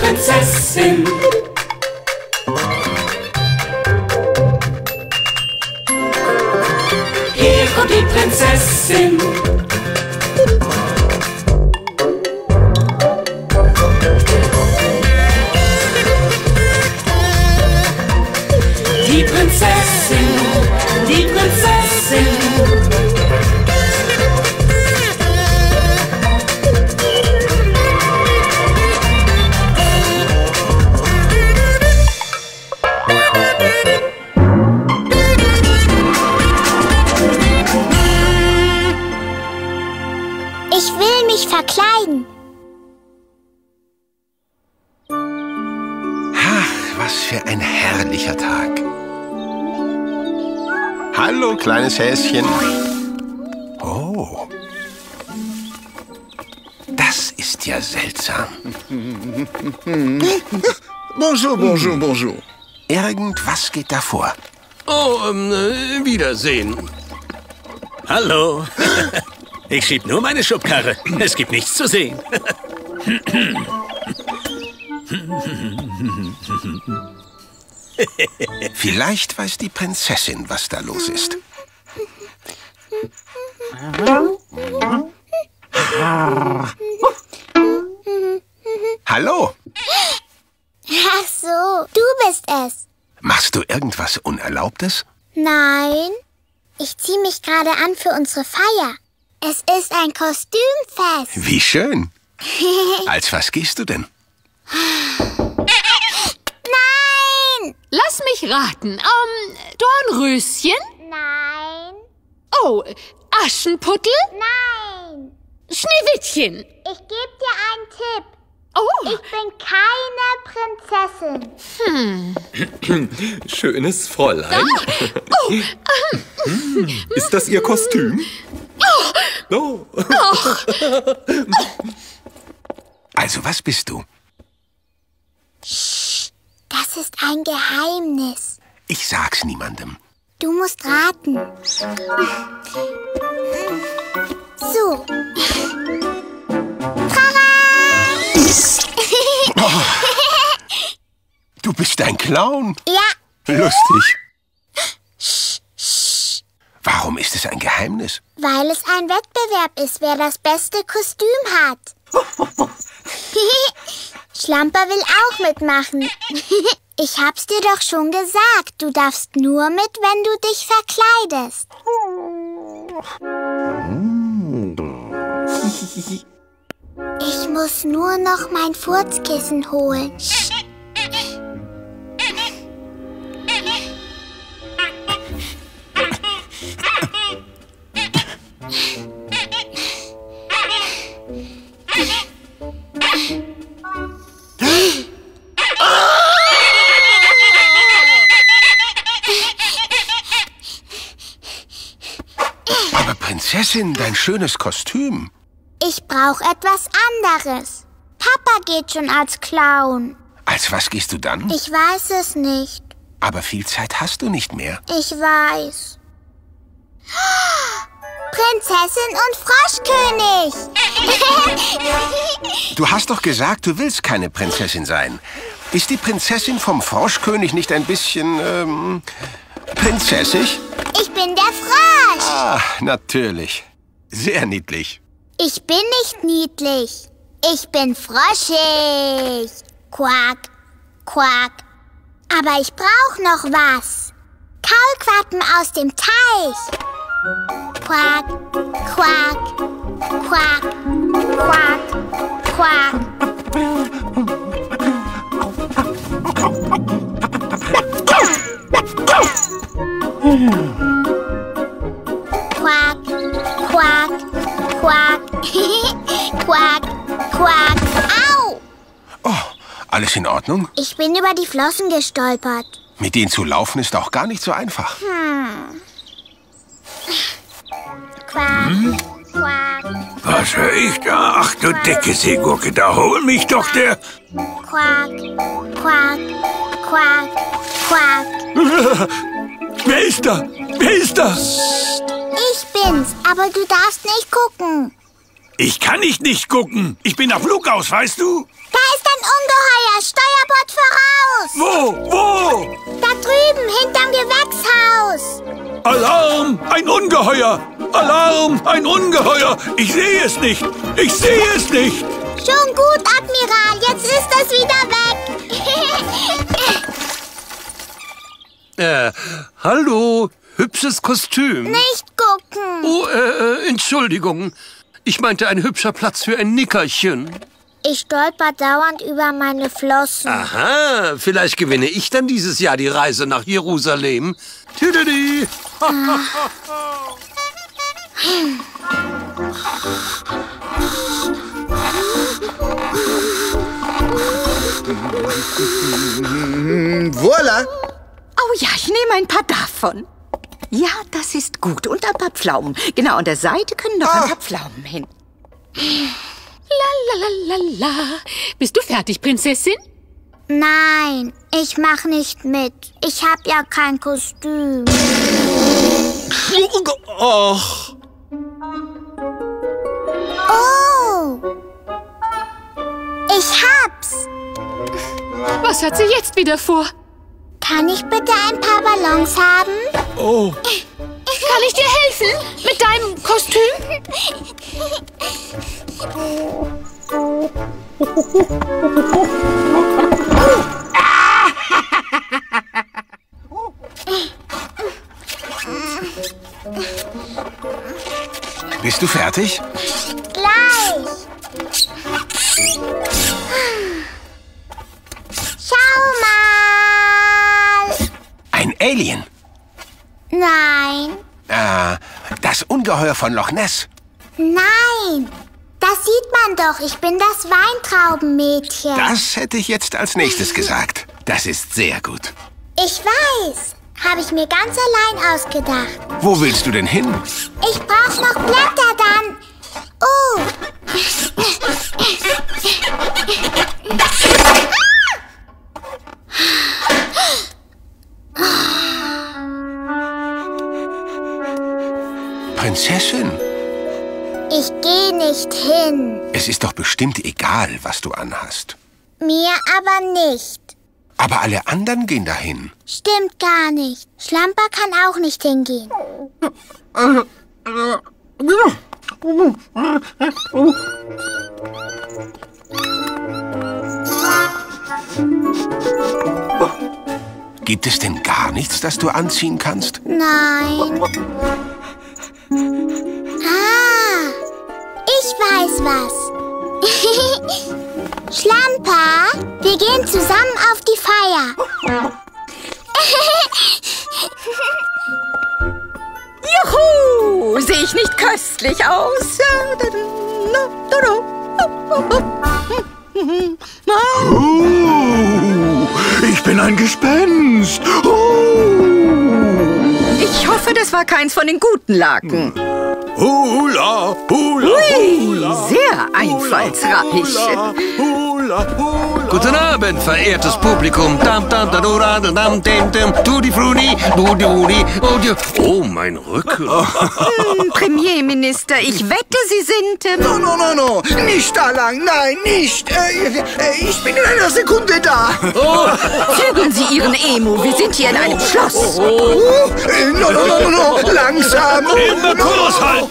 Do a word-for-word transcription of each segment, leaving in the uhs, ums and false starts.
Prinzessin. Hier kommt die Prinzessin. Die Prinzessin, die Prinzessin. Ich will mich verkleiden. Ach, was für ein herrlicher Tag. Hallo, kleines Häschen. Oh. Das ist ja seltsam. Bonjour, bonjour, bonjour. Irgendwas geht da vor. Oh, ähm, äh, Wiedersehen. Hallo. Ich schieb nur meine Schubkarre. Es gibt nichts zu sehen. Vielleicht weiß die Prinzessin, was da los ist. Hallo? Ach so, du bist es. Machst du irgendwas Unerlaubtes? Nein, ich ziehe mich gerade an für unsere Feier. Es ist ein Kostümfest. Wie schön. Als was gehst du denn? Nein! Lass mich raten. Ähm, Dornröschen? Nein. Oh, Aschenputtel? Nein. Schneewittchen? Ich gebe dir einen Tipp. Oh. Ich bin keine Prinzessin. Schönes Fräulein. Oh. Ist das Ihr Kostüm? Oh. Also, was bist du? Das ist ein Geheimnis. Ich sag's niemandem. Du musst raten. So. Oh, du bist ein Clown? Ja. Lustig. Warum ist es ein Geheimnis? Weil es ein Wettbewerb ist, wer das beste Kostüm hat. Schlamper will auch mitmachen. Ich hab's dir doch schon gesagt. Du darfst nur mit, wenn du dich verkleidest. Ich muss nur noch mein Furzkissen holen. Aber Prinzessin, dein schönes Kostüm. Ich brauche etwas anderes. Papa geht schon als Clown. Als was gehst du dann? Ich weiß es nicht. Aber viel Zeit hast du nicht mehr. Ich weiß. Prinzessin und Froschkönig. Du hast doch gesagt, du willst keine Prinzessin sein. Ist die Prinzessin vom Froschkönig nicht ein bisschen, ähm, prinzessig? Ich bin der Frosch. Ah, natürlich. Sehr niedlich. Ich bin nicht niedlich. Ich bin froschig. Quack, quack. Aber ich brauche noch was. Kaulquappen aus dem Teich. Quack, quack, quack, quack, quack. Quack, quack, quack, quack, quack. Au! Oh, alles in Ordnung? Ich bin über die Flossen gestolpert. Mit denen zu laufen ist auch gar nicht so einfach. Hm. Quack, quack, Was höre ich da? Ach du dicke Seegurke, da hol mich doch der... quack, quack, quack, quack. Wer ist da? Wer ist da? Ich bin's, aber du darfst nicht gucken. Ich kann nicht nicht gucken. Ich bin auf Lugaus, weißt du? Da ist er Ungeheuer! Steuerbord voraus! Wo? Wo? Da drüben, hinterm Gewächshaus. Alarm! Ein Ungeheuer! Alarm! Ein Ungeheuer! Ich sehe es nicht! Ich sehe es nicht! Schon gut, Admiral. Jetzt ist es wieder weg. Äh, hallo? Hübsches Kostüm. Nicht gucken. Oh, äh, äh, Entschuldigung. Ich meinte ein hübscher Platz für ein Nickerchen. Ich stolper dauernd über meine Flossen. Aha, vielleicht gewinne ich dann dieses Jahr die Reise nach Jerusalem. Tüdeli. Voila! Oh ja, ich nehme ein paar davon. Ja, das ist gut. Und ein paar Pflaumen. Genau, an der Seite können noch Ah. ein paar Pflaumen hin. La la la la la. Bist du fertig, Prinzessin? Nein, ich mach nicht mit. Ich hab ja kein Kostüm. Ach, Oh! Ich hab's. Was hat sie jetzt wieder vor? Kann ich bitte ein paar Ballons haben? oh. Kann ich dir helfen? Mit deinem Kostüm? Bist du fertig? Gleich. Schau mal. Ein Alien. Nein, Äh, das Ungeheuer von Loch Ness. nein. Das sieht man doch. Ich bin das Weintraubenmädchen. Das hätte ich jetzt als nächstes gesagt. Das ist sehr gut. Ich weiß. Habe ich mir ganz allein ausgedacht. Wo willst du denn hin? Ich brauch noch Blätter dann. Oh. Prinzessin, Ich gehe nicht hin. es ist doch bestimmt egal, was du anhast. Mir aber nicht. Aber alle anderen gehen dahin. Stimmt gar nicht. Schlamper kann auch nicht hingehen. Gibt es denn gar nichts, das du anziehen kannst? Nein. Ah, ich weiß was. Schlamper, wir gehen zusammen auf die Feier. Juhu! Sehe ich nicht köstlich aus? Oh, ich bin ein Gespenst. Oh. Ich hoffe, das war keins von den guten Laken. Hula, hula, hula. Sehr einfallsreich. Hula, hula. Guten Abend, verehrtes Publikum. Dam, dam, da, do, da, da, dam, dem, dem, tutti, frutti, budi, budi, budi. Oh, mein Rücken. Hm, Premierminister, ich wette, Sie sind... Ähm, No, no, no, no. Nicht da lang. Nein, nicht. Äh, äh, ich bin in einer Sekunde da. Zügeln Sie Ihren Emu, wir sind hier in einem Schloss. Oh, äh, no, no, no, no, no. Langsam. Immer Kurs halten.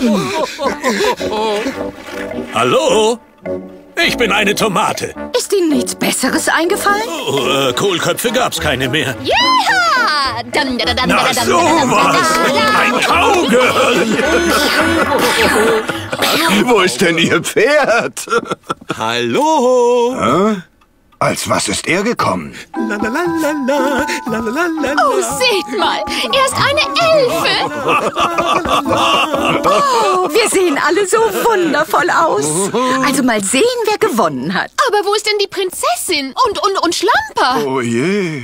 Hallo? Ich bin eine Tomate. Ist Ihnen nichts Besseres eingefallen? Oh, äh, Kohlköpfe gab's keine mehr. Ja! Dam, da, da, dam, Na da, dam, da, dam, da, sowas! da. Ein Kaugehirn! Wo ist denn Ihr Pferd? Hallo? Als was ist er gekommen? La, la, la, la, la, la, la, la, la. Oh, seht mal, er ist eine Elfe. Oh, wir sehen alle so wundervoll aus. Also mal sehen, wer gewonnen hat. Aber wo ist denn die Prinzessin und, und, und Schlamper? Oh je.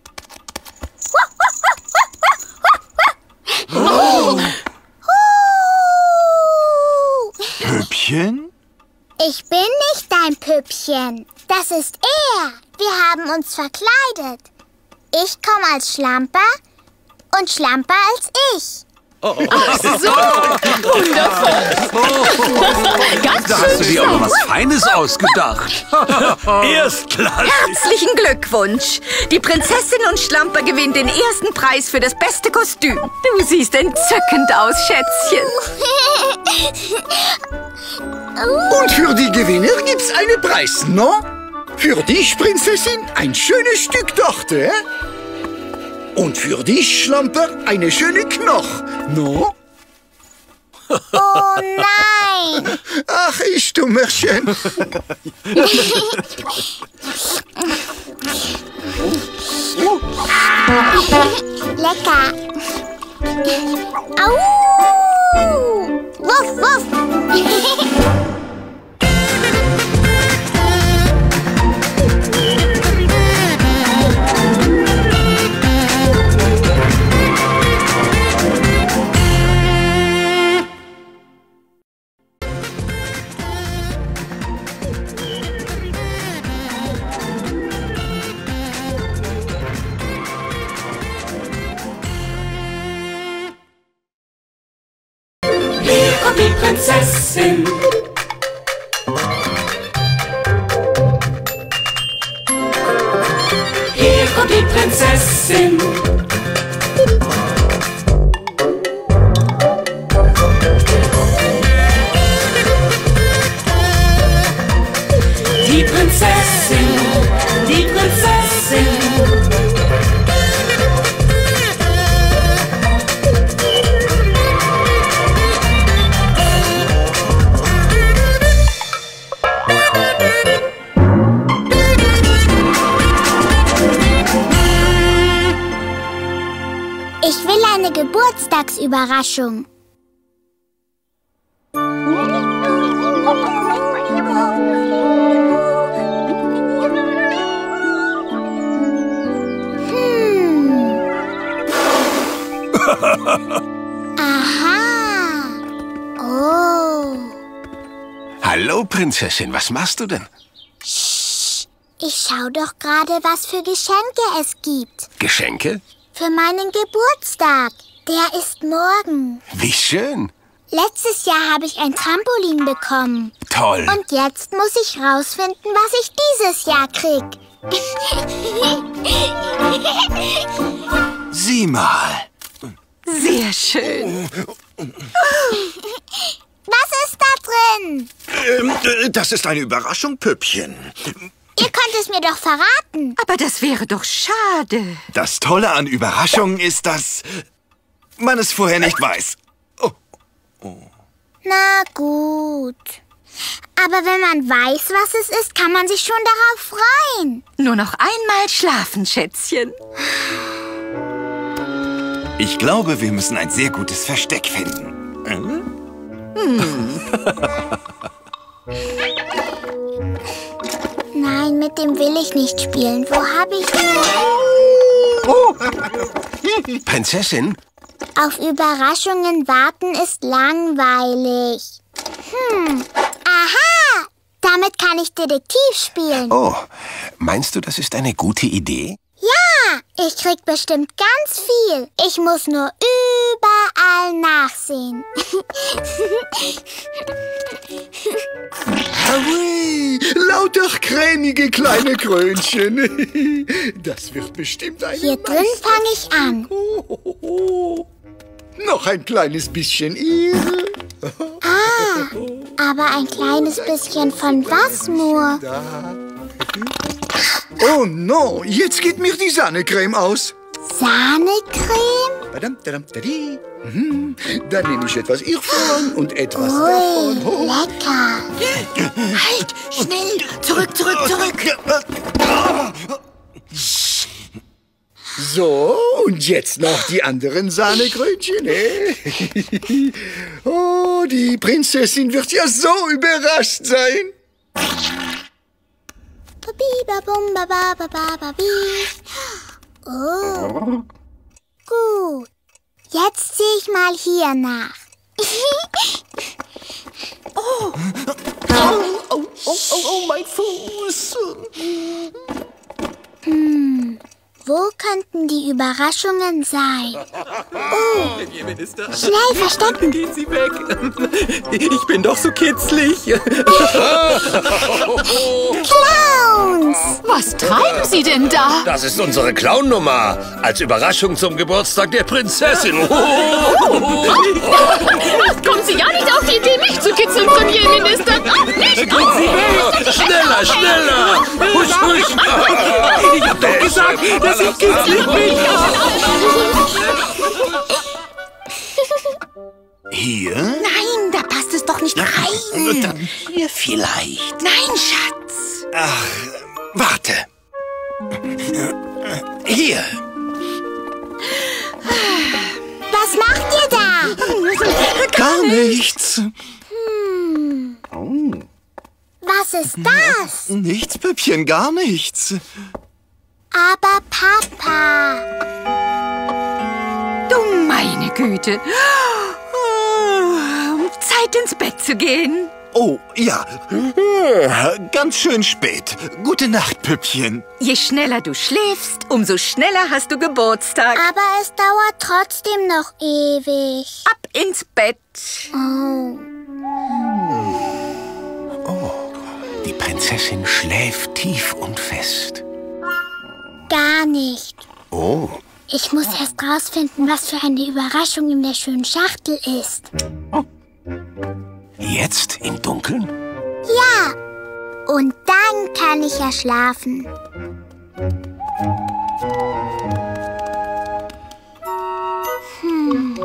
Püppchen? Ich bin nicht dein Püppchen. Das ist er. Wir haben uns verkleidet. Ich komme als Schlamper und Schlamper als ich. Ach so, wundervoll. Ganz Da hast du dir aber was Feines ausgedacht. Erstklassig. Herzlichen Glückwunsch! Die Prinzessin und Schlamper gewinnt den ersten Preis für das beste Kostüm. Du siehst entzückend aus, Schätzchen. Und für die Gewinner gibt's einen Preis, no? Für dich, Prinzessin, ein schönes Stück Torte, eh? Und für dich, Schlamper, eine schöne Knoch, no? Oh nein! Ach, ich Dummerchen. Lecker! Au! Wuff, wuff! Hier kommt die Prinzessin. Hier kommt die Prinzessin. Die Prinzessin, die Prinzessin. Ich will eine Geburtstagsüberraschung. Hm. Aha. Oh. Hallo, Prinzessin, was machst du denn? Ich schau doch gerade, was für Geschenke es gibt. Geschenke? Für meinen Geburtstag. Der ist morgen. Wie schön. Letztes Jahr habe ich ein Trampolin bekommen. Toll. Und jetzt muss ich rausfinden, was ich dieses Jahr krieg. Sieh mal. Sehr schön. Was ist da drin? Ähm, äh, das ist eine Überraschung, Püppchen. Ihr könnt es mir doch verraten. Aber das wäre doch schade. Das Tolle an Überraschungen ist, dass man es vorher nicht weiß. Oh. Na gut. Aber wenn man weiß, was es ist, kann man sich schon darauf freuen. Nur noch einmal schlafen, Schätzchen. Ich glaube, wir müssen ein sehr gutes Versteck finden. Hm? Hm. Nein, mit dem will ich nicht spielen. Wo habe ich ihn? Oh. Prinzessin? Auf Überraschungen warten ist langweilig. Hm, aha! Damit kann ich Detektiv spielen. Oh, meinst du, das ist eine gute Idee? Ja, ich krieg bestimmt ganz viel. Ich muss nur überall nachsehen. Hui, lauter cremige kleine Krönchen. Das wird bestimmt ein... Hier drin fange ich an. Oh, oh, oh. Noch ein kleines bisschen Ihre. Ah, aber ein kleines bisschen von was nur? Oh no, jetzt geht mir die Sahnecreme aus. Sahnecreme? Badam, badam, dadi. Mhm. Dann nehme ich etwas hiervon und etwas Ui, davon. Oh. lecker. Halt, schnell, zurück, zurück, zurück. So, und jetzt noch die anderen Sahnekrönchen. Eh? Oh, die Prinzessin wird ja so überrascht sein. Oh, gut. Jetzt sehe ich mal hier nach. Oh. Oh, oh, oh, oh, oh, mein Fuß. Hm, Wo könnten die Überraschungen sein? Oh, schnell verstecken. Gehen Sie weg. Ich bin doch so kitzlig. Clowns! Was treiben Sie denn da? Das ist unsere Clown-Nummer. Als Überraschung zum Geburtstag der Prinzessin. Kommen Sie ja nicht auf die Idee, mich zu kitzeln, Premierminister. Nicht! Schneller, schneller. Husch, husch. Ich hab doch gesagt, dass ich kitzlig bin. Hier? Nein, da passt es doch nicht rein. Dann hier vielleicht. Nein, Schatz. Ach, warte. Hier. Was macht ihr da? Gar nichts. Was ist das? Nichts, Püppchen, gar nichts. Aber Papa. Du meine Güte. Zeit ins Bett zu gehen. Oh, ja. Ganz schön spät. Gute Nacht, Püppchen. Je schneller du schläfst, umso schneller hast du Geburtstag. Aber es dauert trotzdem noch ewig. Ab ins Bett. Oh. Die Prinzessin schläft tief und fest. Gar nicht. Oh, Ich muss erst rausfinden, was für eine Überraschung in der schönen Schachtel ist. jetzt im Dunkeln? Ja. Und dann kann ich ja schlafen. Hm.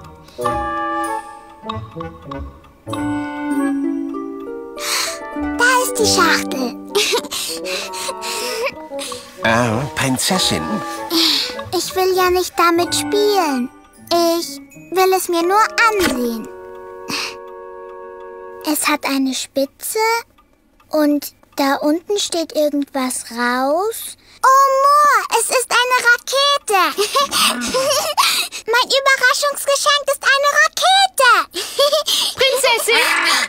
Da ist die Schachtel. Ah, Prinzessin. Ich will ja nicht damit spielen. Ich will es mir nur ansehen. Es hat eine Spitze und da unten steht irgendwas raus. Oh, Moor, es ist eine Rakete. Mein Überraschungsgeschenk ist eine Rakete. Prinzessin!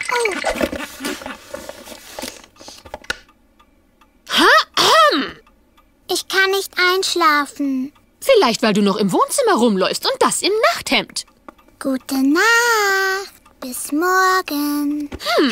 Ich kann nicht einschlafen. Vielleicht, weil du noch im Wohnzimmer rumläufst und das im Nachthemd. Gute Nacht. Bis morgen. Hm.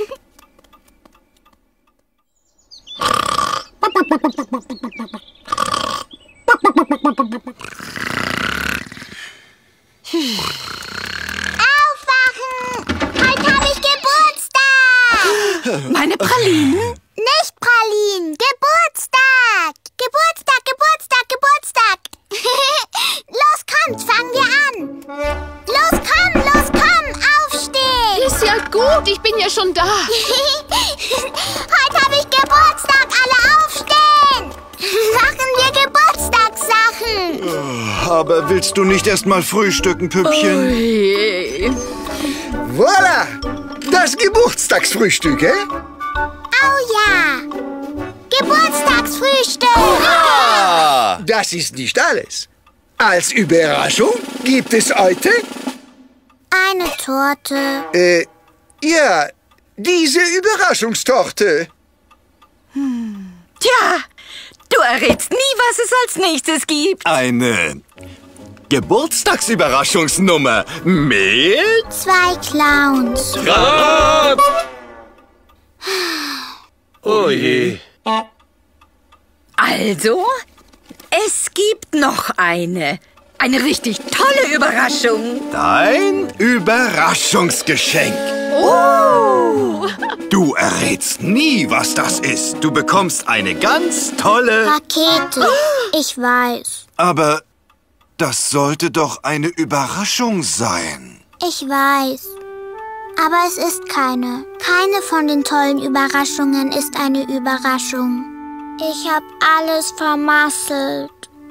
Aufwachen! Heute habe ich Geburtstag! Meine Pralinen? Nicht Pralinen, Geburtstag! Geburtstag, Geburtstag, Geburtstag! Los, kommt, fangen wir an! Los, komm, los, komm, aufstehen! Ist ja gut, ich bin ja schon da. Heute habe ich Geburtstag, alle aufstehen! Machen wir Geburtstagssachen! Aber willst du nicht erst mal frühstücken, Püppchen? Oje. Voilà! Das Geburtstagsfrühstück, eh? Oh ja! Geburtstagsfrühstück! Ah, das ist nicht alles. Als Überraschung gibt es heute, Eine Torte. äh, ja, diese Überraschungstorte. Tja, du errätst nie, was es als nächstes gibt. Eine Geburtstagsüberraschungsnummer mit... Zwei Clowns. Grab! Oh je. Also, es gibt noch eine. Eine richtig tolle Überraschung. Dein Überraschungsgeschenk. Oh! Du errätst nie, was das ist. Du bekommst eine ganz tolle... Rakete. Ich weiß. Aber das sollte doch eine Überraschung sein. Ich weiß. Aber es ist keine. Keine von den tollen Überraschungen ist eine Überraschung. Ich hab alles vermasselt.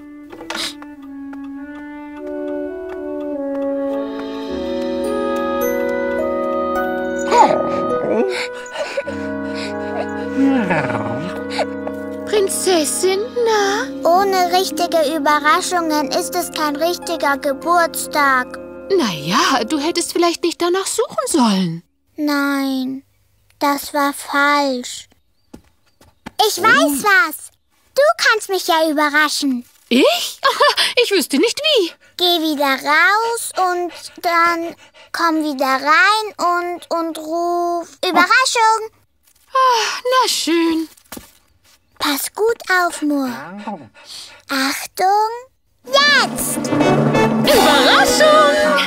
Prinzessin, na? Ohne richtige Überraschungen ist es kein richtiger Geburtstag. Naja, du hättest vielleicht nicht danach suchen sollen. Nein, das war falsch. Ich weiß was. Du kannst mich ja überraschen. Ich? Ich wüsste nicht wie. Geh wieder raus und dann komm wieder rein und, und ruf Überraschung. Ah, na schön. Pass gut auf, Mur. Achtung, jetzt! Überraschung!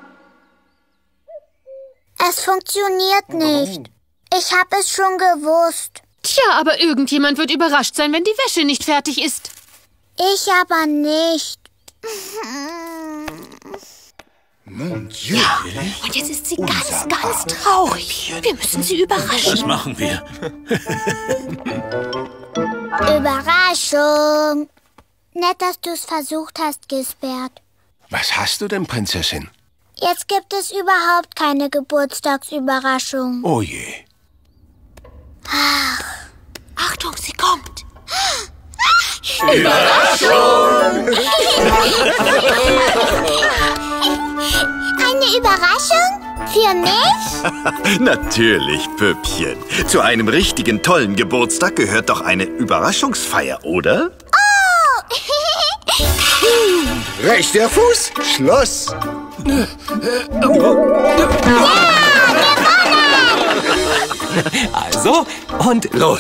Es funktioniert nicht. Ich habe es schon gewusst. Tja, aber irgendjemand wird überrascht sein, wenn die Wäsche nicht fertig ist. Ich aber nicht. Mon Dieu. Und jetzt ist sie ganz, ganz traurig. Wir müssen sie überraschen. Das machen wir. Überraschung. Nett, dass du es versucht hast, Gisbert. Was hast du denn, Prinzessin? Jetzt gibt es überhaupt keine Geburtstagsüberraschung. Oh je. Ach. Achtung, sie kommt. Überraschung! Eine Überraschung? Für mich? Natürlich, Püppchen. Zu einem richtigen, tollen Geburtstag gehört doch eine Überraschungsfeier, oder? Oh! Rechter Fuß, Schloss. Ja, Also, und los.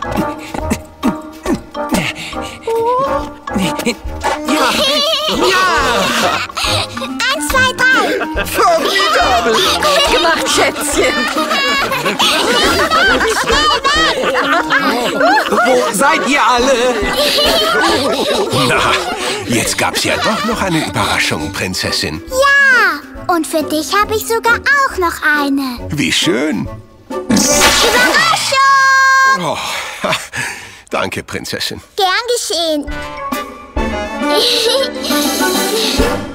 Ja, ja. Eins, zwei, drei. Formidabel. Gut gemacht, Schätzchen. Wo seid ihr alle? Na, jetzt gab's ja doch noch eine Überraschung, Prinzessin. Ja, und für dich habe ich sogar auch noch eine. Wie schön. Überraschung! Oh, ha, danke, Prinzessin. Gern geschehen.